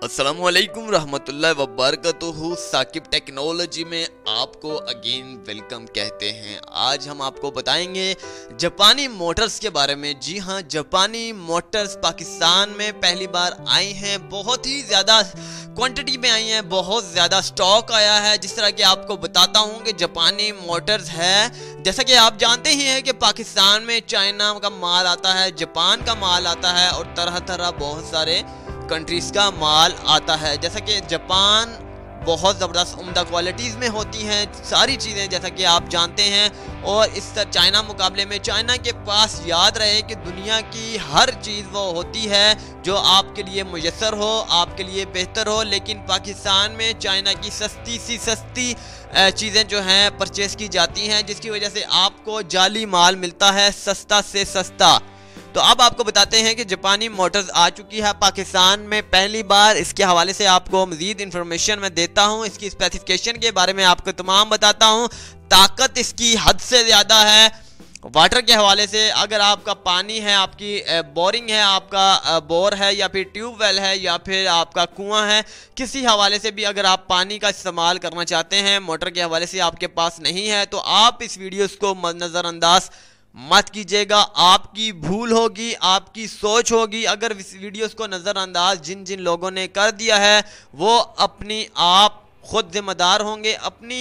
अस्सलामुअलैकुम रहमतुल्लाहि वबरकatuhu। साकिब टेक्नोलॉजी में आपको अगेन वेलकम कहते हैं। आज हम आपको बताएंगे जापानी मोटर्स के बारे में। जी हाँ, जापानी मोटर्स पाकिस्तान में पहली बार आई हैं, बहुत ही ज़्यादा क्वांटिटी में आई हैं, बहुत ज़्यादा स्टॉक आया है। जिस तरह कि आपको बताता हूँ कि जापानी मोटर्स है, जैसा कि आप जानते ही हैं कि पाकिस्तान में चाइना का माल आता है, जापान का माल आता है और तरह तरह बहुत सारे कंट्रीज का माल आता है। जैसा कि जापान बहुत ज़बरदस्त उम्दा क्वालिटीज़ में होती हैं सारी चीज़ें, जैसा कि आप जानते हैं। और इस चाइना मुकाबले में चाइना के पास याद रहे कि दुनिया की हर चीज़ वो होती है जो आपके लिए मुयस्सर हो, आपके लिए बेहतर हो। लेकिन पाकिस्तान में चाइना की सस्ती चीज़ें जो हैं परचेज़ की जाती हैं, जिसकी वजह से आपको जाली माल मिलता है सस्ता से सस्ता। तो अब आपको बताते हैं कि जापानी मोटर्स आ चुकी है पाकिस्तान में पहली बार। इसके हवाले से आपको मज़ीद इन्फॉर्मेशन मैं देता हूं, इसकी स्पेसिफिकेशन के बारे में आपको तमाम बताता हूं। ताकत इसकी हद से ज़्यादा है। वाटर के हवाले से, अगर आपका पानी है, आपकी बोरिंग है, आपका बोर है या फिर ट्यूबवेल है या फिर आपका कुआं है, किसी हवाले से भी अगर आप पानी का इस्तेमाल करना चाहते हैं, मोटर के हवाले से आपके पास नहीं है, तो आप इस वीडियोस को नज़रअंदाज मत कीजिएगा। आपकी भूल होगी, आपकी सोच होगी। अगर इस वीडियोस को नज़रअंदाज जिन जिन लोगों ने कर दिया है वो अपनी आप खुद जिम्मेदार होंगे।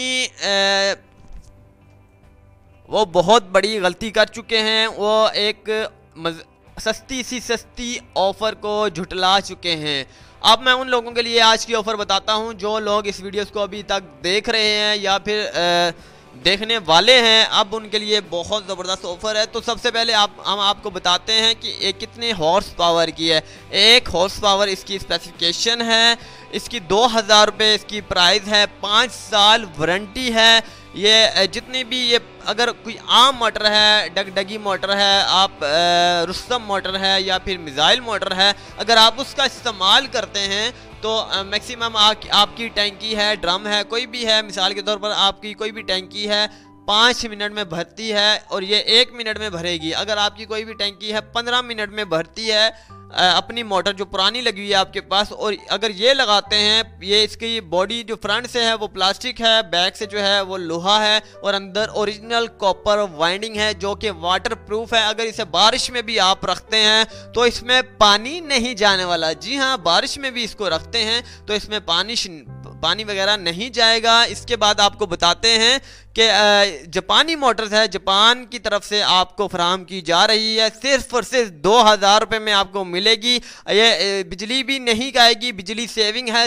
वो बहुत बड़ी गलती कर चुके हैं। वो एक सस्ती ऑफ़र को झुटला चुके हैं। अब मैं उन लोगों के लिए आज की ऑफ़र बताता हूं जो लोग इस वीडियोस को अभी तक देख रहे हैं या फिर देखने वाले हैं। अब उनके लिए बहुत ज़बरदस्त ऑफ़र है। तो सबसे पहले हम आपको बताते हैं कि ये कितने हॉर्स पावर की है। 1 हॉर्स पावर इसकी स्पेसिफिकेशन है। इसकी 2000 रुपये इसकी प्राइस है। 5 साल वारंटी है। ये जितनी भी ये अगर कोई आम मोटर है, डगडगी मोटर है, आप रुस्तम मोटर है या फिर मिसाइल मोटर है, अगर आप उसका इस्तेमाल करते हैं तो मैक्सिमम आपकी टैंकी है, ड्रम है, कोई भी है, मिसाल के तौर पर आपकी कोई भी टैंकी है 5 मिनट में भरती है और ये 1 मिनट में भरेगी। अगर आपकी कोई भी टैंकी है 15 मिनट में भरती है अपनी मोटर जो पुरानी लगी हुई है आपके पास। और अगर ये लगाते हैं, ये इसकी बॉडी जो फ्रंट से है वो प्लास्टिक है, बैक से जो है वो लोहा है और अंदर ओरिजिनल कॉपर वाइंडिंग है जो कि वाटर प्रूफ है। अगर इसे बारिश में भी आप रखते हैं तो इसमें पानी नहीं जाने वाला। जी हाँ, बारिश में भी इसको रखते हैं तो इसमें पानी वगैरह नहीं जाएगा। इसके बाद आपको बताते हैं कि जापानी मोटर्स है, जापान की तरफ से आपको फराहम की जा रही है। सिर्फ और सिर्फ 2000 रुपये में आपको मिलेगी। ये बिजली भी नहीं खाएगी, बिजली सेविंग है,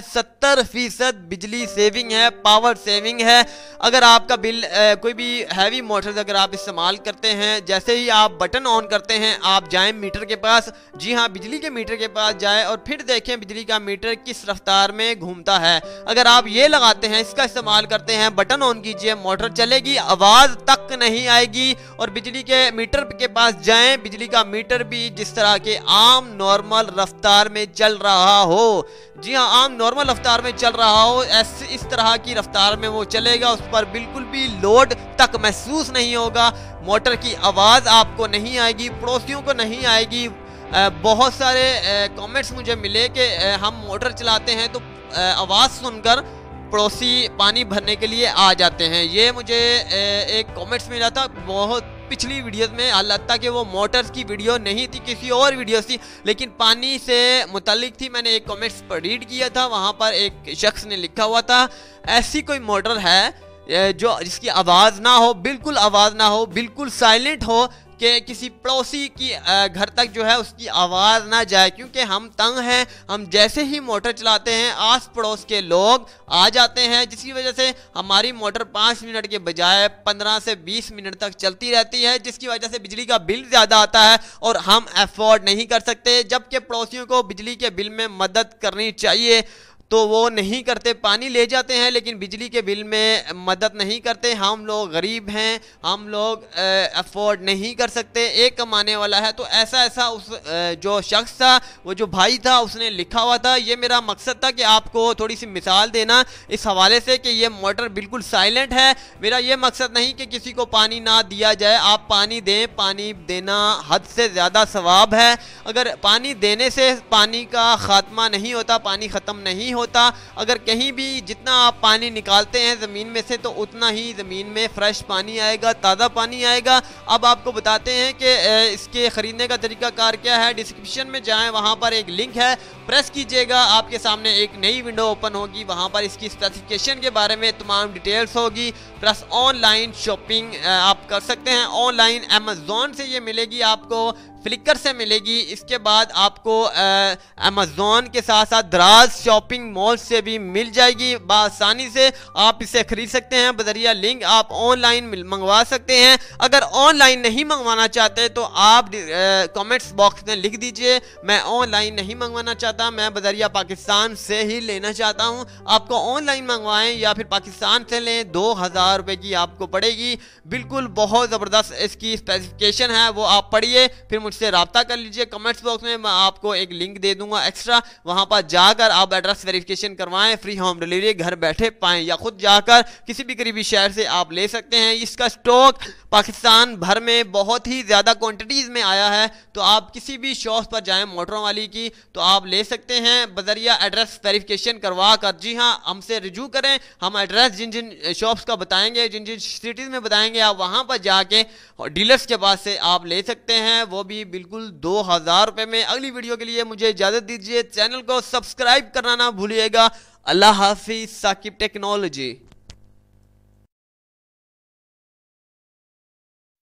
70% बिजली सेविंग है, पावर सेविंग है। अगर आपका बिल कोई भी हैवी मोटर्स अगर आप इस्तेमाल करते हैं, जैसे ही आप बटन ऑन करते हैं आप जाएं मीटर के पास, जी हाँ बिजली के मीटर के पास जाएं और फिर देखें बिजली का मीटर किस रफ्तार में घूमता है। अगर आप ये लगाते हैं, इसका इस्तेमाल करते हैं, बटन ऑन कीजिए, मोटर चलेगी, आवाज तक नहीं आएगी। और बिजली के मीटर के पास जाएं, बिजली का मीटर भी जिस तरह के आम नॉर्मल रफ्तार में चल रहा हो, जी हाँ आम नॉर्मल रफ्तार में चल रहा हो, ऐसे इस तरह की रफ्तार में वो चलेगा। उस पर बिल्कुल भी लोड तक महसूस नहीं होगा, मोटर की आवाज आपको नहीं आएगी, पड़ोसियों को नहीं आएगी। बहुत सारे कमेंट्स मुझे मिले कि हम मोटर चलाते हैं तो आवाज़ सुनकर पड़ोसी पानी भरने के लिए आ जाते हैं। ये मुझे एक कमेंट्स मिला था बहुत पिछली वीडियोस में, हालांकि कि वो मोटर्स की वीडियो नहीं थी, किसी और वीडियो थी, लेकिन पानी से मुतालिक थी। मैंने एक कमेंट्स पर रीड किया था, वहाँ पर एक शख्स ने लिखा हुआ था ऐसी कोई मोटर है जो जिसकी आवाज़ ना हो, बिल्कुल आवाज़ ना हो, बिल्कुल साइलेंट हो कि किसी पड़ोसी की घर तक जो है उसकी आवाज़ ना जाए। क्योंकि हम तंग हैं, हम जैसे ही मोटर चलाते हैं आस पड़ोस के लोग आ जाते हैं, जिसकी वजह से हमारी मोटर 5 मिनट के बजाय 15 से 20 मिनट तक चलती रहती है, जिसकी वजह से बिजली का बिल ज़्यादा आता है और हम अफोर्ड नहीं कर सकते। जबकि पड़ोसियों को बिजली के बिल में मदद करनी चाहिए। तो वो नहीं करते, पानी ले जाते हैं लेकिन बिजली के बिल में मदद नहीं करते। हम लोग गरीब हैं, हम लोग अफोर्ड नहीं कर सकते, एक कमाने वाला है। तो ऐसा उस जो शख्स था, वो जो भाई था, उसने लिखा हुआ था। ये मेरा मकसद था कि आपको थोड़ी सी मिसाल देना इस हवाले से कि ये मोटर बिल्कुल साइलेंट है। मेरा ये मकसद नहीं कि किसी को पानी ना दिया जाए, आप पानी दें, पानी देना हद से ज़्यादा सवाब है। अगर पानी देने से पानी का खात्मा नहीं होता, पानी ख़त्म नहीं होता। अगर कहीं भी जितना आप पानी निकालते हैं ज़मीन में से, तो उतना ही ज़मीन में फ्रेश पानी आएगा, ताज़ा पानी आएगा। अब आपको बताते हैं कि इसके ख़रीदने का तरीकाकार क्या है। डिस्क्रिप्शन में जाएं, वहाँ पर एक लिंक है, प्रेस कीजिएगा, आपके सामने एक नई विंडो ओपन होगी। वहाँ पर इसकी स्पेसिफिकेशन के बारे में तमाम डिटेल्स होगी। प्लस ऑनलाइन शॉपिंग आप कर सकते हैं। ऑनलाइन अमेज़ॉन से ये मिलेगी, आपको फ्लिकर से मिलेगी। इसके बाद आपको अमेज़ॉन के साथ साथ दराज शॉपिंग मॉल से भी मिल जाएगी। बआसानी से आप इसे खरीद सकते हैं। बजरिया लिंक आप ऑनलाइन मंगवा सकते हैं। अगर ऑनलाइन नहीं मंगवाना चाहते तो आप कमेंट्स बॉक्स में लिख दीजिए, मैं ऑनलाइन नहीं मंगवाना चाहता, मैं बजरिया पाकिस्तान से ही लेना चाहता हूँ। आपको ऑनलाइन मंगवाएं या फिर पाकिस्तान से लें, 2000 रुपये की आपको पड़ेगी। बिल्कुल बहुत ज़बरदस्त इसकी स्पेसिफिकेशन है, वो आप पढ़िए, फिर मुझसे रब्ता कर लीजिए। कमेंट्स बॉक्स में मैं आपको एक लिंक दे दूंगा एक्स्ट्रा, वहां पर जाकर आप एड्रेस वेरिफिकेशन करवाएं, फ्री होम डिलीवरी घर बैठे पाएं, या खुद जाकर किसी भी करीबी शहर से आप ले सकते हैं। इसका स्टॉक पाकिस्तान भर में बहुत ही ज़्यादा क्वांटिटीज़ में आया है, तो आप किसी भी शॉप पर जाएं मोटरों वाली की, तो आप ले सकते हैं बजरिया एड्रेस वेरिफिकेशन करवा कर। जी हाँ, हमसे रिजू करें, हम एड्रेस जिन जिन शॉप्स का बताएंगे, जिन जिन सिटीज़ में बताएंगे, आप वहाँ पर जाके डीलर्स के पास से आप ले सकते हैं, वो भी बिल्कुल 2000 रुपये में। अगली वीडियो के लिए मुझे इजाज़त दीजिए, चैनल को सब्सक्राइब करना ना भूलिएगा। अल्लाह हाफिज़। साकिब टेक्नोलॉजी।